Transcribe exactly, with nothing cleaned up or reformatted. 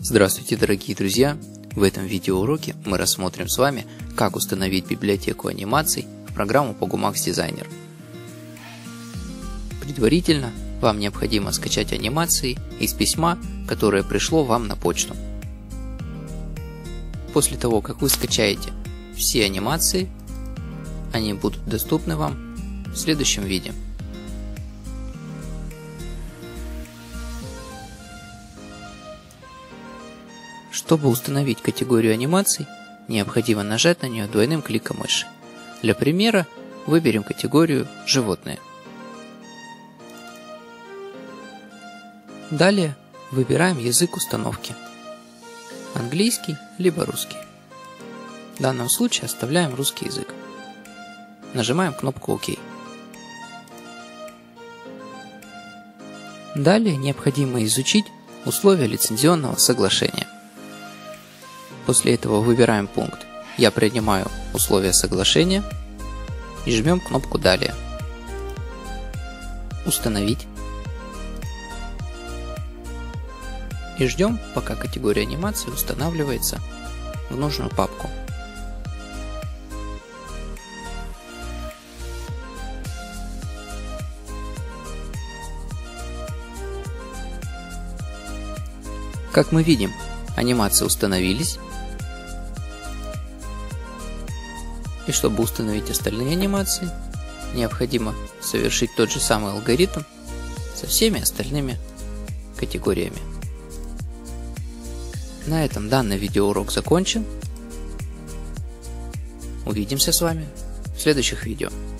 Здравствуйте, дорогие друзья! В этом видеоуроке мы рассмотрим с вами, как установить библиотеку анимаций в программу Pogomax Designer. Предварительно вам необходимо скачать анимации из письма, которое пришло вам на почту. После того, как вы скачаете все анимации, они будут доступны вам в следующем виде. Чтобы установить категорию анимаций, необходимо нажать на нее двойным кликом мыши. Для примера выберем категорию «Животные». Далее выбираем язык установки – английский либо русский. В данном случае оставляем русский язык. Нажимаем кнопку «Ок». Далее необходимо изучить условия лицензионного соглашения. После этого выбираем пункт «Я принимаю условия соглашения» и жмем кнопку «Далее». «Установить». И ждем, пока категория анимации устанавливается в нужную папку. Как мы видим, анимации установились. И чтобы установить остальные анимации, необходимо совершить тот же самый алгоритм со всеми остальными категориями. На этом данный видеоурок закончен. Увидимся с вами в следующих видео.